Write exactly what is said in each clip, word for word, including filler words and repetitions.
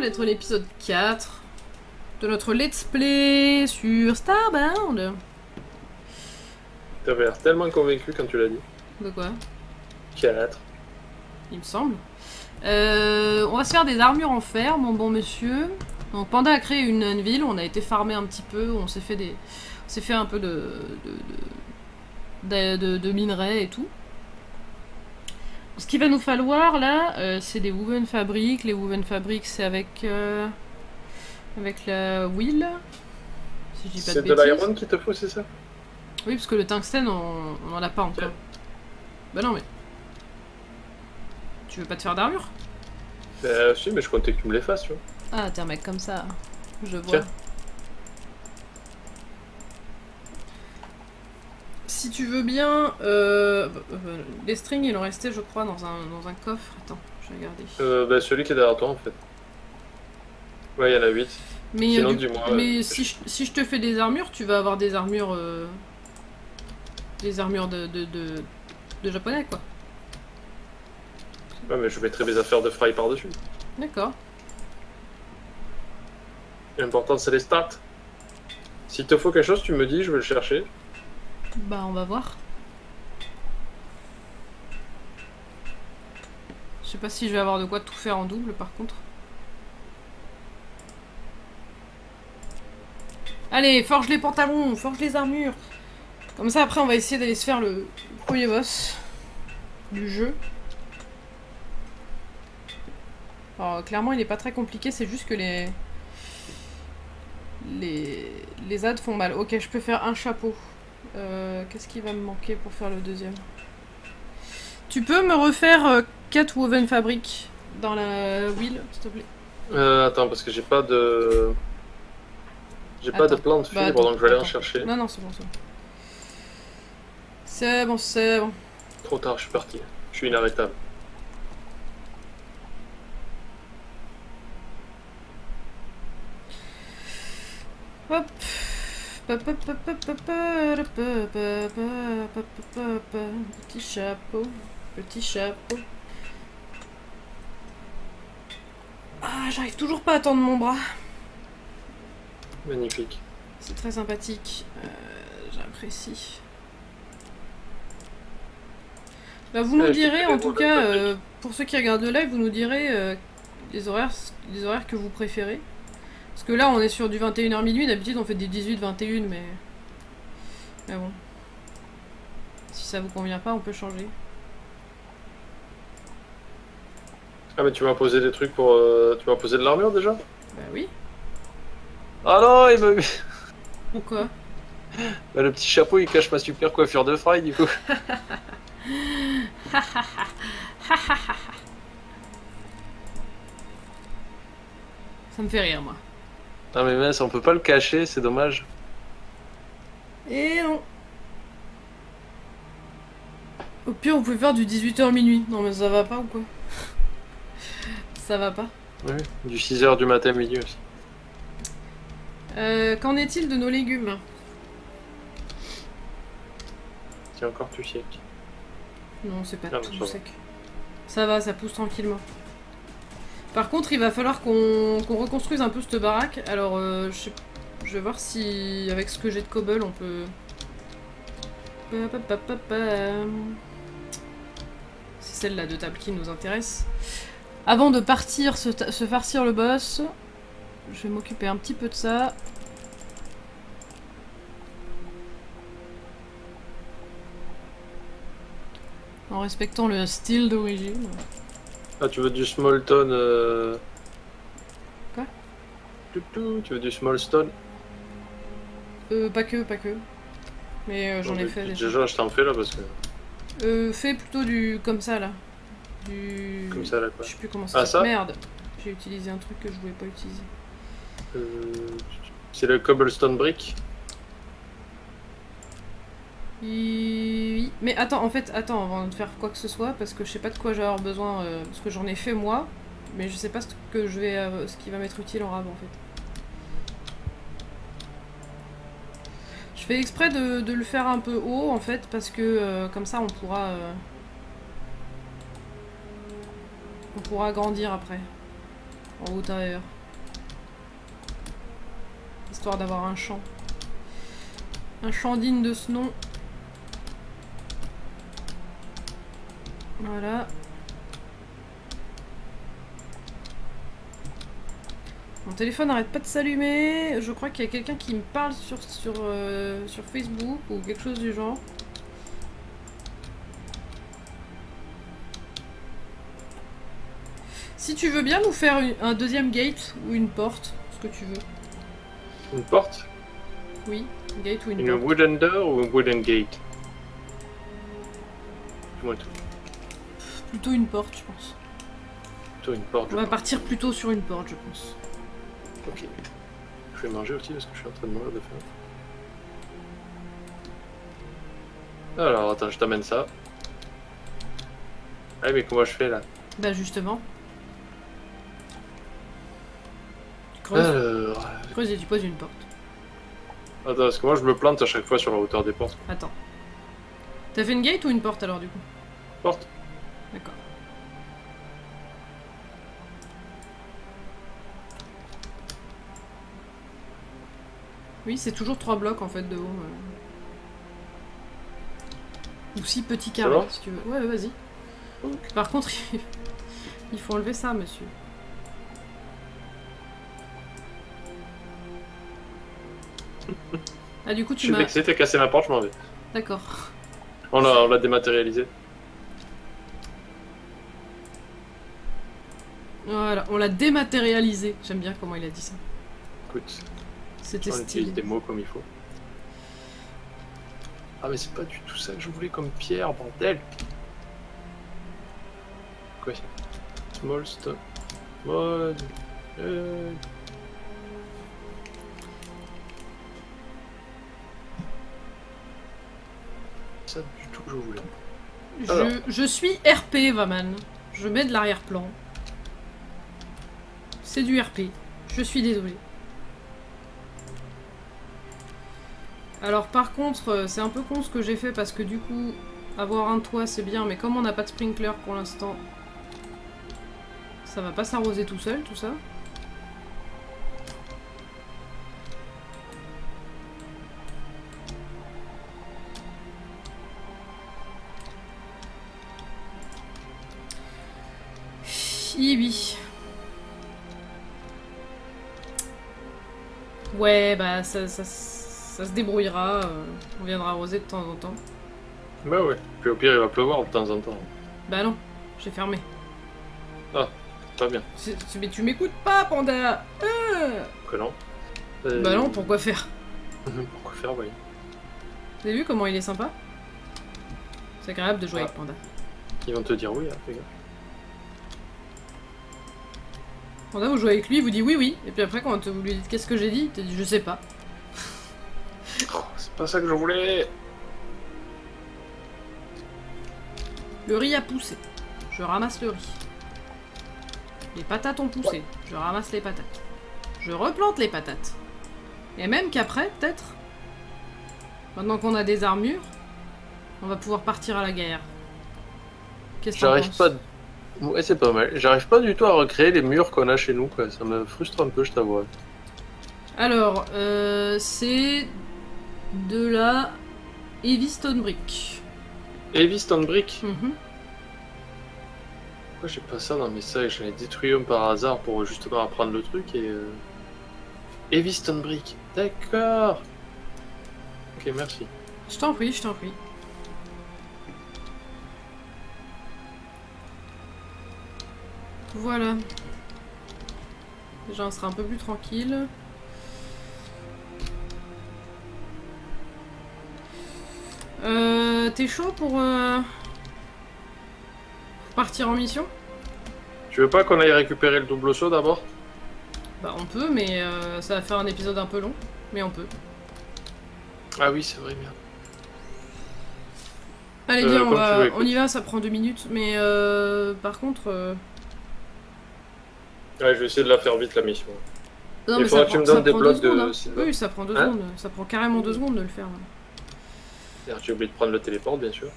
semble être l'épisode quatre de notre let's play sur Starbound. T'avais l'air tellement convaincu quand tu l'as dit. De quoi? quatre. Il me semble. Euh, on va se faire des armures en fer, mon bon monsieur. Donc Panda a créé une, une ville, on a été farmer un petit peu, on s'est fait des, on s'est fait un peu de de, de, de, de minerais et tout. Ce qu'il va nous falloir là, euh, c'est des woven fabrics. Les woven fabrics, c'est avec euh, avec la wheel. Si je dis pas de C'est de bêtises. l'iron qu'il te faut, c'est ça? Oui, parce que le tungstène, on on en a pas encore. Okay. Bah non mais. Tu veux pas te faire d'armure? Bah si, mais je comptais que tu me les fasses, tu vois. Ah, t'es un mec comme ça, je vois. Tiens. Si tu veux bien, euh, euh, les strings, il en restait, je crois, dans un, dans un coffre. Attends, je vais regarder. Euh, bah celui qui est derrière toi, en fait. Ouais, il y en a huit. Mais, Sinon, euh, du... dis-moi. mais euh, si, je, si je te fais des armures, tu vas avoir des armures... Euh... Des armures de, de, de, de japonais, quoi. Ouais, mais je mettrai mes affaires de fry par-dessus. D'accord. L'important, c'est les stats. S'il te faut quelque chose, tu me dis, je vais le chercher. Bah, on va voir. Je sais pas si je vais avoir de quoi tout faire en double, par contre. Allez, forge les pantalons, forge les armures. Comme ça, après, on va essayer d'aller se faire le premier boss du jeu. Alors, clairement, il est pas très compliqué, c'est juste que les... Les... Les adds font mal. Ok, je peux faire un chapeau. Euh, Qu'est-ce qui va me manquer pour faire le deuxième? Tu peux me refaire euh, quatre woven fabric dans la wheel, s'il te plaît? Euh, attends, parce que j'ai pas de... J'ai pas de plan de fibre, bah, attends, donc je vais aller en attends. chercher. Non, non, c'est bon, c'est bon. C'est bon, c'est bon. Trop tard, je suis parti. Je suis inarrêtable. Hop. Petit chapeau. Petit chapeau. Ah, j'arrive toujours pas à tendre mon bras. Magnifique. C'est très sympathique. Euh, J'apprécie. Bah, vous nous Ouais, je direz, te en fais tout des cas, woven euh, pour ceux qui regardent le live, vous nous direz euh, les, horaires, les horaires que vous préférez. Parce que là, on est sur du vingt et une heures minuit. D'habitude, on fait des dix-huit vingt et une, mais... Mais bon. Si ça vous convient pas, on peut changer. Ah, mais tu m'as posé des trucs pour... Euh... Tu m'as posé de l'armure, déjà? Bah oui. Ah non, il me... Pourquoi? Bah, le petit chapeau, il cache ma super coiffure de fry, du coup. Ça me fait rire, moi. Ah mais mince, on peut pas le cacher, c'est dommage. Et non. Au pire, on peut faire du dix-huit heures minuit. Non, mais ça va pas ou quoi? Ça va pas. Oui, du six heures du matin à midi aussi. Euh, Qu'en est-il de nos légumes? C'est encore tout sec. Non, c'est pas Ah, tout ça sec. Ça va, ça pousse tranquillement. Par contre, il va falloir qu'on qu'on reconstruise un peu cette baraque. Alors, euh, je, sais, je vais voir si, avec ce que j'ai de cobble, on peut... C'est celle-là de table qui nous intéresse. Avant de partir se, se farcir le boss, je vais m'occuper un petit peu de ça. En respectant le style d'origine. Ah, tu veux du small stone euh... Quoi? Tu veux du small stone? Euh, pas que, pas que. Mais euh, j'en ai fait déjà. Déjà, je t'en fais là parce que... Euh, fais plutôt du... comme ça, là. Du... Comme ça, là, quoi. Je sais plus comment ça Ah, ça? Merde. J'ai utilisé un truc que je voulais pas utiliser. Euh... C'est le cobblestone brick. Oui. Mais attends, en fait, attends, avant de faire quoi que ce soit, parce que je sais pas de quoi je vais avoir besoin, euh, parce que j'en ai fait moi, mais je sais pas ce que je vais, euh, ce qui va m'être utile en rab en fait. Je fais exprès de, de le faire un peu haut en fait, parce que euh, comme ça on pourra, euh, on pourra agrandir après. en hauteur. Histoire d'avoir un champ. Un champ digne de ce nom. Voilà. Mon téléphone n'arrête pas de s'allumer. Je crois qu'il y a quelqu'un qui me parle sur, sur, euh, sur Facebook ou quelque chose du genre. Si tu veux bien nous faire une, un deuxième gate ou une porte, ce que tu veux. Une porte? Oui, une gate ou une, une porte. Une wooden door ou une wooden gate? Dis-moi tout. Plutôt une porte, je pense. Plutôt une porte. On va partir plutôt sur une porte, je pense. Ok. Je vais manger aussi parce que je suis en train de mourir de faim. Alors, attends, je t'amène ça. Ah mais comment je fais là? Bah justement. Tu creuses, Alors... tu creuses et tu poses une porte. Attends, parce que moi je me plante à chaque fois sur la hauteur des portes. Attends. T'as fait une gate ou une porte alors du coup? Porte. D'accord. Oui, c'est toujours trois blocs en fait de haut. Euh... Ou six petits carrés si tu veux. Ouais, ouais vas-y. Okay. Par contre, il faut enlever ça, monsieur. Ah, du coup, tu m'as... Je suis vexé, t'as cassé ma porte, je m'en vais. D'accord. On l'a dématérialisé. Voilà, on l'a dématérialisé. J'aime bien comment il a dit ça. Écoute, c'était stylé. On utilise des mots comme il faut. Ah mais c'est pas du tout ça que je voulais comme pierre, bordel. Quoi? Small stop. Mode. Euh... Ça du tout que je voulais. Je, je suis R P, Vaman. Je mets de l'arrière-plan. C'est du R P. Je suis désolée. Alors par contre, c'est un peu con ce que j'ai fait parce que du coup, avoir un toit c'est bien, mais comme on n'a pas de sprinkler pour l'instant, ça va pas s'arroser tout seul, tout ça. Oui. Ouais, bah ça, ça, ça se débrouillera. Euh, on viendra arroser de temps en temps. Bah ouais. Puis au pire, il va pleuvoir de temps en temps. Bah non, j'ai fermé. Ah, pas bien. Mais tu m'écoutes pas, Panda. euh... Que non. Euh... Bah non, pourquoi faire? Pourquoi faire, voyez. Vous avez vu comment il est sympa? C'est agréable de jouer ah. avec Panda. Ils vont te dire oui, hein, fais gaffe. Panda, vous jouez avec lui, il vous dit oui, oui. Et puis après, quand vous lui dites qu'est-ce que j'ai dit, il dit je sais pas. Oh, c'est pas ça que je voulais. Le riz a poussé. Je ramasse le riz. Les patates ont poussé. Ouais. Je ramasse les patates. Je replante les patates. Et même qu'après, peut-être, maintenant qu'on a des armures, on va pouvoir partir à la guerre. Qu'est-ce que J'arrive pas... Ouais, c'est pas mal. J'arrive pas du tout à recréer les murs qu'on a chez nous, quoi. Ça me frustre un peu, je t'avoue. Alors, euh, c'est de la Heavy Stone Brick. Heavy Stone Brick mm-hmm. Pourquoi j'ai pas ça dans mes sacs? J'en ai détruit un par hasard pour justement apprendre le truc et... Euh... Heavy Stone Brick. D'accord. Ok, merci. Je t'en prie, je t'en prie. Voilà. Déjà, on sera un peu plus tranquille. Euh, T'es chaud pour euh, partir en mission? Tu veux pas qu'on aille récupérer le double saut d'abord? Bah on peut, mais euh, ça va faire un épisode un peu long. Mais on peut. Ah oui, c'est vrai, bien. Allez, bien, euh, on, va, veux, on y va, ça prend deux minutes. Mais euh, par contre... Euh... Ouais, je vais essayer de la faire vite, la mission. Non, il mais faudra ça que prend, tu me donnes des blocs secondes, de... Hein. Oui, ça prend deux hein secondes. Ça prend carrément deux secondes de le faire. J'ai oublié de prendre le téléport, bien sûr.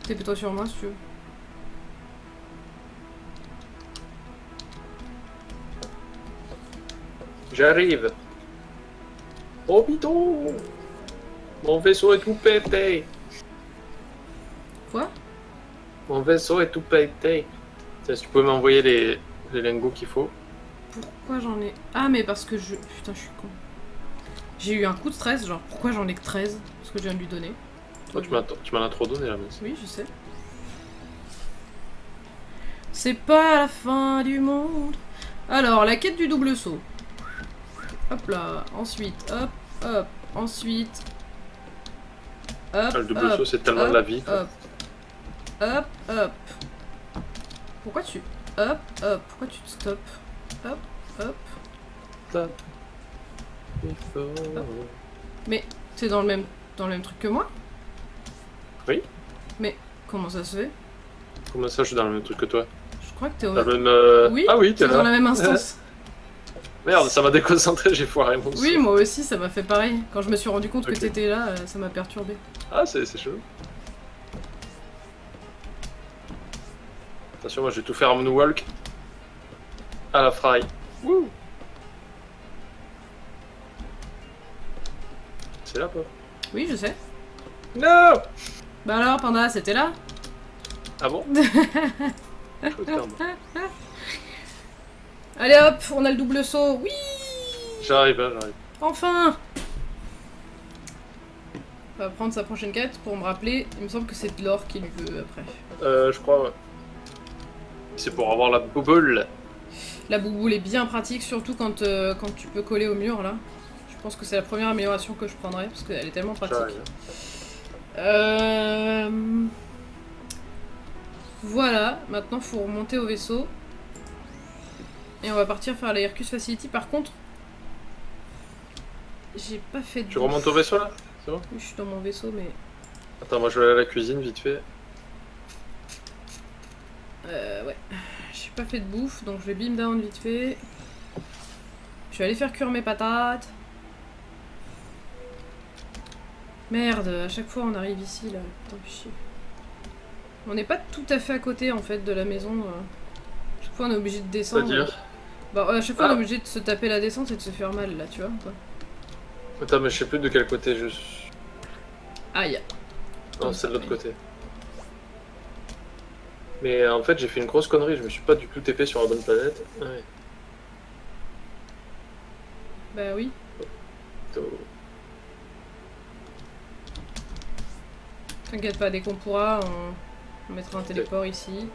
T'es-toi sur moi si tu veux. J'arrive. Oh bidon. Mon vaisseau est tout pété. Quoi? Mon vaisseau est tout pété. Tiens, si tu peux m'envoyer les, les lingots qu'il faut. Pourquoi j'en ai... Ah mais parce que je... Putain je suis con. J'ai eu un coup de stress, genre pourquoi j'en ai que treize? Parce que je viens de lui donner. Oh, tu m'en as trop donné là, mais... Oui, je sais. C'est pas la fin du monde. Alors, la quête du double saut. Hop là, ensuite, hop, hop, ensuite. Hop, ah, le double hop, saut, c'est tellement hop, de la vie. Quoi. Hop, hop, hop. Pourquoi tu... Hop, hop, pourquoi tu te stops? Hop, hop. Hop. Hop. Mais, c'est dans le même dans le même truc que moi? Oui. Mais, comment ça se fait? Comment ça, je suis dans le même truc que toi? Je crois que t'es au même... même euh... Oui, ah oui, t'es là. Dans la même instance. Merde, ça m'a déconcentré, j'ai foiré mon Oui, saut. moi aussi, ça m'a fait pareil. Quand je me suis rendu compte okay. que t'étais là, ça m'a perturbé. Ah, c'est chaud. Attention, moi je vais tout faire en moonwalk. À la fry. Wouh. C'est là, quoi. Oui, je sais. Non. Bah alors, Panda, c'était là? Ah bon? Allez hop, on a le double saut. Oui. J'arrive, hein, j'arrive. Enfin. On va prendre sa prochaine quête pour me rappeler. Il me semble que c'est de l'or qu'il lui veut après. Euh, je crois, ouais. C'est pour avoir la bouboule. La bouboule est bien pratique, surtout quand, euh, quand tu peux coller au mur, là. Je pense que c'est la première amélioration que je prendrai, parce qu'elle est tellement pratique. Euh... Voilà, maintenant faut remonter au vaisseau. Et on va partir faire la Hercus Facility. Par contre, j'ai pas fait de... Tu remontes au vaisseau, là? C'est bon? Oui, je suis dans mon vaisseau, mais... Attends, moi je vais aller à la cuisine, vite fait. Euh, ouais. J'ai pas fait de bouffe, donc je vais beam down vite fait. Je vais aller faire cuire mes patates. Merde, à chaque fois on arrive ici, là. Putain, chier. On n'est pas tout à fait à côté, en fait, de la maison. À chaque fois on est obligé de descendre. C'est-à-dire? Bah, à chaque fois ah. on est obligé de se taper la descente et de se faire mal, là, tu vois, quoi. Attends, mais je sais plus de quel côté je suis. Aïe. Non, c'est de l'autre côté. Mais en fait, j'ai fait une grosse connerie, je me suis pas du tout T P sur la bonne planète. Ouais. Bah oui. T'inquiète pas, dès qu'on pourra, on... on mettra un téléport okay. ici.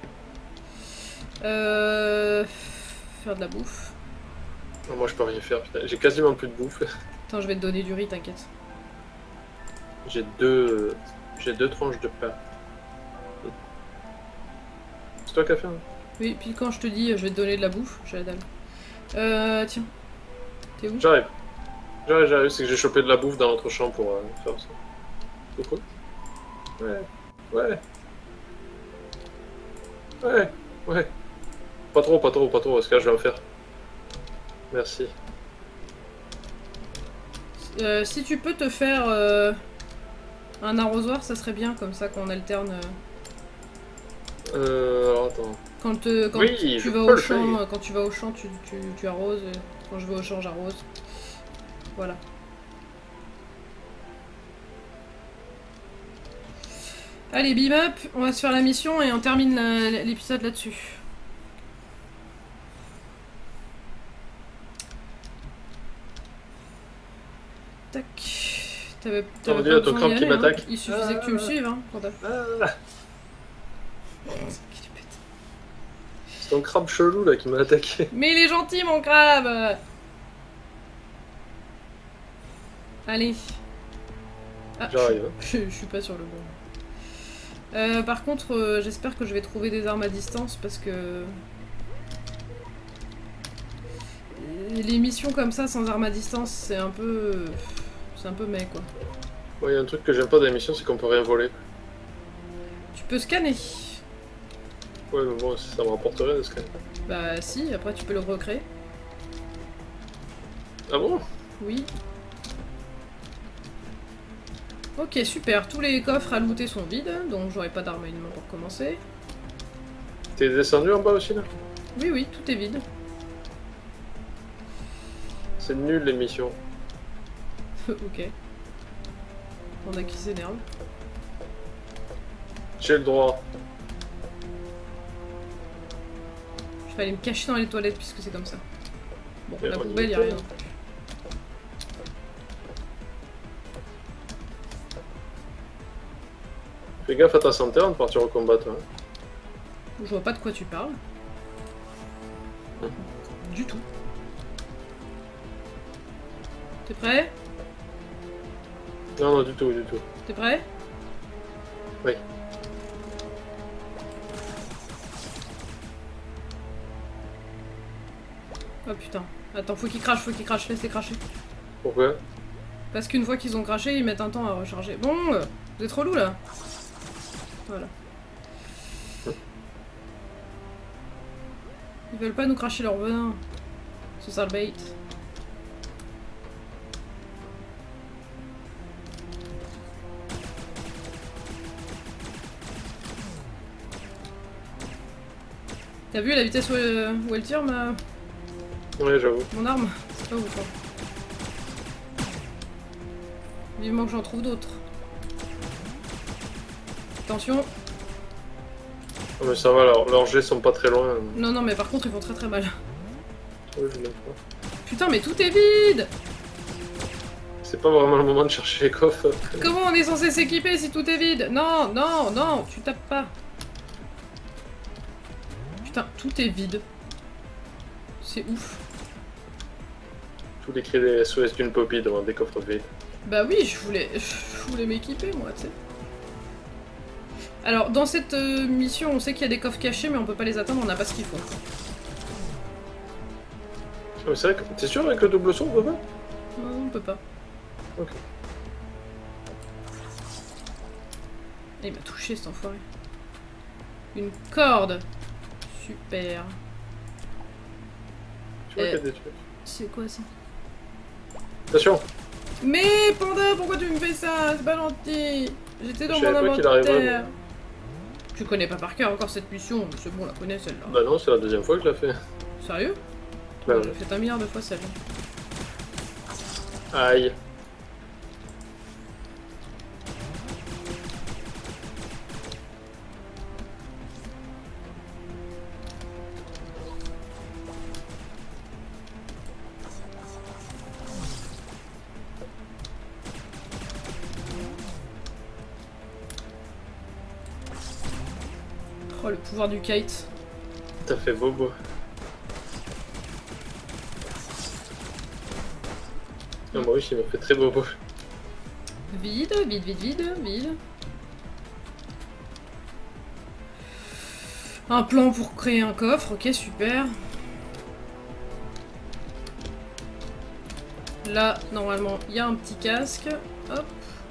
Euh... Faire de la bouffe. Non, moi je peux rien faire, putain. J'ai quasiment plus de bouffe. Attends, je vais te donner du riz, t'inquiète. J'ai deux... J'ai deux tranches de pain. C'est toi qui as fait, hein? Oui, puis quand je te dis je vais te donner de la bouffe, j'ai la dalle. Euh, tiens. T'es où? J'arrive. J'arrive, j'arrive, c'est que j'ai chopé de la bouffe dans notre champ pour euh, faire ça. Pourquoi? Ouais. Ouais. Ouais. Ouais. Pas trop, pas trop, pas trop, parce que là je vais en faire. Merci. Euh, si tu peux te faire euh, un arrosoir, ça serait bien, comme ça qu'on alterne. Euh... Euh, alors attends. Quand, euh, quand oui, tu, tu vas au champ, euh, quand tu vas au champ, tu, tu, tu arroses. Et quand je vais au champ, j'arrose. Voilà. Allez, beam up, on va se faire la mission et on termine l'épisode là-dessus. Tac. T'avais pas besoin ton crampe qui m'attaque. Hein. Il suffisait ah, que tu me suives, hein. Ah. C'est ton crabe chelou là qui m'a attaqué. Mais il est gentil mon crabe. Allez. Ah, J'arrive. Je, je, je suis pas sur le bon. Euh, par contre, euh, j'espère que je vais trouver des armes à distance parce que... Les missions comme ça sans armes à distance, c'est un peu... C'est un peu mec quoi. Ouais, y a un truc que j'aime pas dans l'émission, c'est qu'on peut rien voler. Tu peux scanner. Ouais, mais bon, ça me rapporterait de scanner. Bah si, après tu peux le recréer. Ah bon? Oui. Ok, super. Tous les coffres à looter sont vides, donc j'aurai pas d'armes à une main pour commencer. T'es descendu en bas aussi là? Oui, oui, tout est vide. C'est nul l'émission. Ok. On a qui s'énerve. J'ai le droit. Je vais aller me cacher dans les toilettes puisque c'est comme ça. Bon, Et la on y poubelle, y'a était. rien. Fais gaffe à ta santé avant de partir au combat, toi. Je vois pas de quoi tu parles. Du tout. T'es prêt? Non, non, du tout, du tout. T'es prêt? Oui. Oh putain. Attends, faut qu'ils crachent, faut qu'ils crachent, laisse-les cracher. Pourquoi? Parce qu'une fois qu'ils ont craché, ils mettent un temps à recharger. Bon, euh, vous êtes relou là. Voilà. Ils veulent pas nous cracher leur venin. C'est ça le bait. T'as vu la vitesse où elle, où elle tire ma... Ouais, j'avoue. mon arme? C'est pas ouf. Hein. Vivement que j'en trouve d'autres. Attention. Oh, mais ça va, leur- leurs jets sont pas très loin. Non, non, mais par contre, ils font très très mal. Oui, je l'aime pas. Putain, mais tout est vide! C'est pas vraiment le moment de chercher les coffres. Comment on est censé s'équiper si tout est vide? Non, non, non, tu tapes pas. Putain, tout est vide. C'est ouf. Tous les cris des S O S d'une poppy devant des coffres vides. Bah oui, je voulais, je voulais m'équiper moi, tu sais. Alors, dans cette euh, mission, on sait qu'il y a des coffres cachés, mais on peut pas les atteindre, on n'a pas ce qu'il faut. Ah, mais c'est vrai que... T'es sûr avec le double saut, on peut pas? Non, on peut pas. Ok. Et il m'a touché cet enfoiré. Une corde. Super. Tu vois Euh. qu'il y a des trucs. C'est quoi ça? Attention! Mais Panda, pourquoi tu me fais ça? C'est pas gentil. J'étais dans Je mon savais pas qu'il arriverait, inventaire. Tu connais pas par cœur encore cette mission, mais c'est bon, on la connaît celle-là. Bah non, c'est la deuxième fois que je la fais. Sérieux? Bah On ouais. l'a fait un milliard de fois celle-là. Aïe. Oh, le pouvoir du kite. T'as fait bobo. Non, moi aussi, il m'a fait très bobo. Vide, vide, vide, vide, vide. Un plan pour créer un coffre, ok, super. Là, normalement, il y a un petit casque. Hop.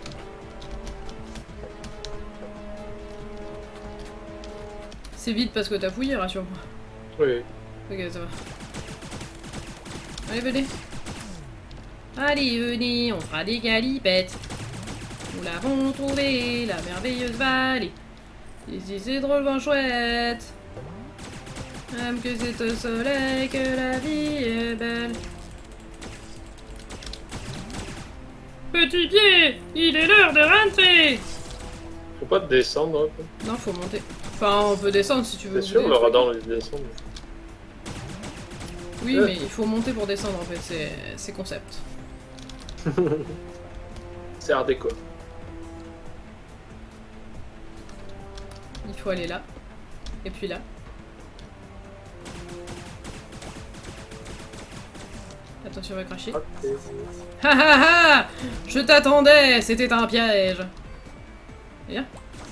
C'est vide parce que t'as fouillé, rassure-moi. Oui. Ok, ça va. Allez, venez. Allez, venez, on fera des galipettes. Nous l'avons trouvé, la merveilleuse vallée. Ici, c'est drôlement chouette. Même que c'est au soleil que la vie est belle. Petit pied, il est l'heure de rentrer. Faut pas descendre, quoi. Non, faut monter. Enfin, on peut descendre si tu veux. C'est sûr, des le trucs. radar, il descend. Oui, Ouais. mais il faut monter pour descendre en fait, c'est c'est concept. C'est art déco. Il faut aller là. Et puis là. Attention, on va cracher. Ha ha ha! Je t'attendais, c'était un piège. Viens.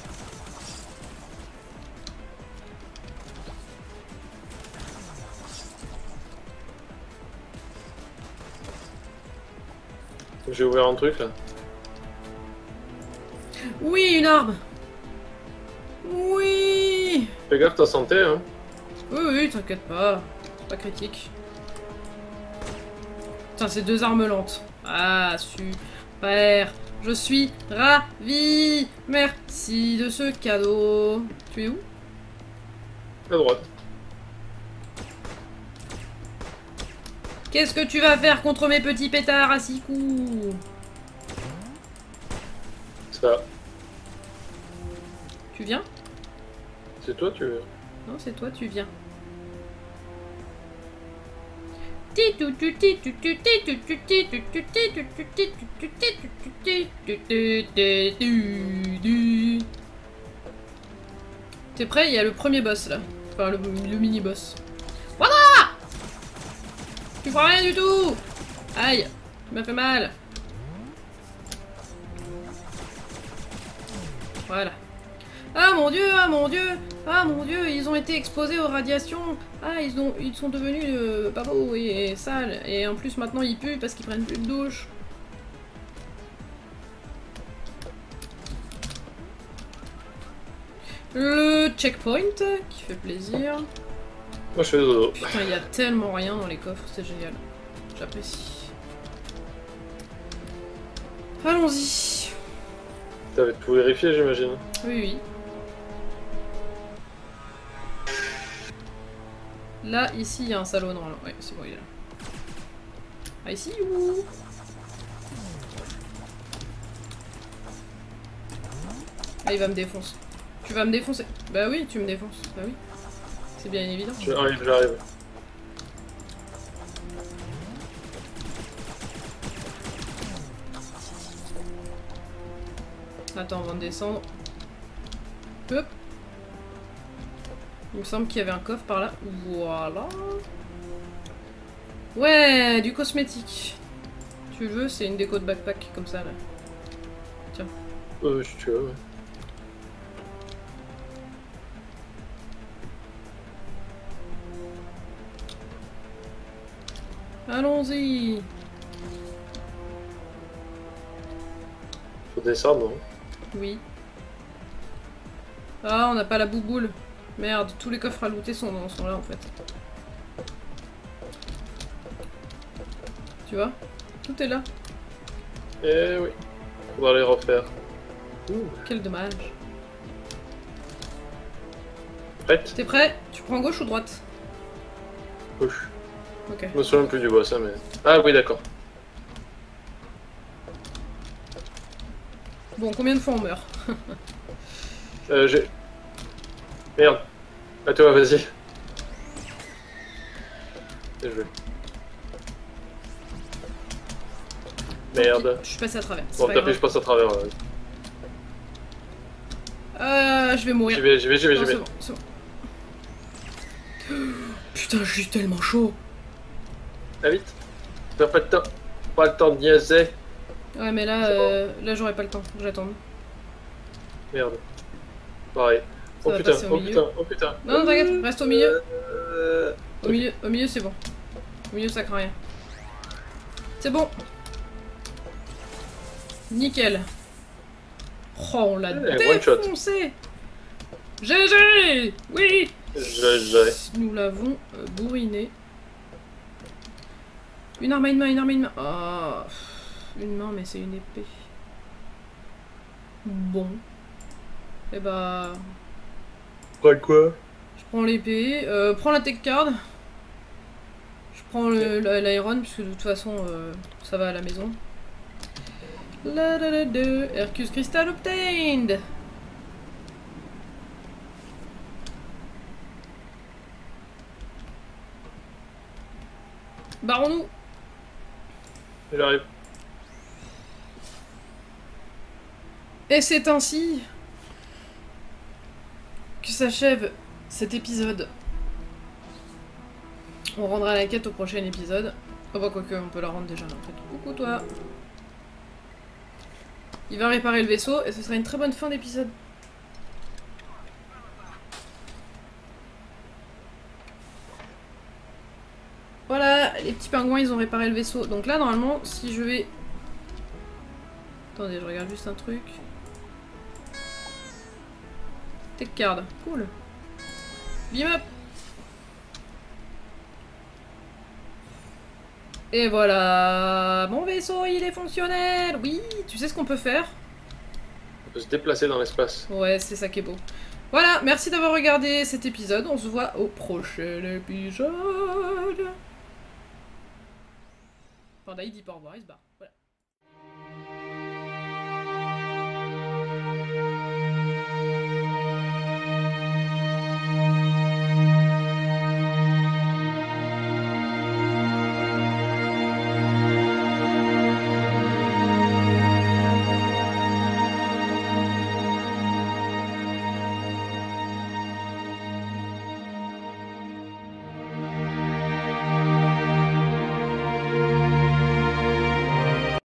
J'ai ouvert un truc là. Oui, une arme. Oui. Fais gaffe ta santé, hein. Oui, oui, t'inquiète pas. C'est pas critique. Putain, c'est deux armes lentes. Ah, super. Je suis ravie. Merci de ce cadeau. Tu es où? À droite. Qu'est-ce que tu vas faire contre mes petits pétards à six coups? Ça. Tu viens? C'est toi, tu veux? Non, c'est toi, tu viens. T'es prêt? Il y a le premier boss là. Enfin, le, le mini-boss. Voilà! Tu feras rien du tout! Aïe! Tu m'as fait mal. Voilà. Ah mon dieu, ah mon dieu, ah mon dieu, ils ont été exposés aux radiations. Ah, ils, ont, ils sont devenus euh, pas beaux et, et sales. Et en plus maintenant ils puent parce qu'ils prennent plus de douche. Le checkpoint qui fait plaisir. Moi je fais dodo. Putain, il y a tellement rien dans les coffres, c'est génial. J'apprécie. Allons-y. T'avais tout vérifié, j'imagine. Oui, oui. Là, ici, il y a un salon normalement. Ouais, c'est bon, il est là. Ah, ici, ouh. Ah, il va me défoncer. Tu vas me défoncer. Bah oui, tu me défonces. Bah oui. C'est bien évident. J'arrive, j'arrive. Attends, avant de descendre. Hop. Il me semble qu'il y avait un coffre par là. Voilà. Ouais, du cosmétique. Tu le veux, c'est une déco de backpack comme ça là. Tiens. Euh, si tu veux, ouais. Allons-y. Faut descendre, non? Oui. Ah, on n'a pas la bouboule. Merde, tous les coffres à looter sont, sont là en fait. Tu vois? Tout est là. Eh oui. Faudra les refaire. Ouh. Quel dommage. Prête? T'es prêt? Tu prends gauche ou droite? Gauche. Ok. Je me souviens plus du boss, hein, mais... Ah oui, d'accord. Bon, combien de fois on meurt? Euh, j'ai... Merde. À toi, vas-y. Bien joué. Merde. Je suis passé à travers. Bon, tapis, je passe à travers. Ouais. Euh, je vais mourir. J'y vais, j'y vais, j'y vais, j'y Non, vais. c'est bon, c'est bon. Putain, je suis tellement chaud. Ah vite. T'as pas le temps. Pas le temps de niaiser. Ouais, mais là, euh, là j'aurai pas le temps. J'attends. Merde. Pareil. Ça Oh va putain, passer au oh milieu. putain, oh putain. Non, non, t'inquiète, reste au milieu. Euh... Au milieu, au milieu c'est bon. Au milieu ça craint rien. C'est bon. Nickel. Oh, on l'a Eh, one shot. défoncé. G G. Oui. Je, je... Nous l'avons euh, bourriné. Une arme à une main, une arme à une main. Oh, une main, mais c'est une épée. Bon. Et bah... Prends quoi? Je prends l'épée. Euh, prends la tech card. Je prends le- la- l'iron, puisque de toute façon, euh, ça va à la maison. La la la de Hercus Crystal obtained. Barrons-nous. J'arrive. Et c'est ainsi que s'achève cet épisode. On rendra la quête au prochain épisode. Oh bah quoique, on peut la rendre déjà là en fait. Coucou toi. Il va réparer le vaisseau et ce sera une très bonne fin d'épisode. Voilà, les petits pingouins ils ont réparé le vaisseau. Donc là normalement, si je vais... Attendez, je regarde juste un truc. Tech card, cool. Beam up. Et voilà, mon vaisseau il est fonctionnel. Oui, tu sais ce qu'on peut faire? On peut se déplacer dans l'espace. Ouais, c'est ça qui est beau. Voilà, merci d'avoir regardé cet épisode. On se voit au prochain épisode. Panda il dit pas au revoir, il se barre.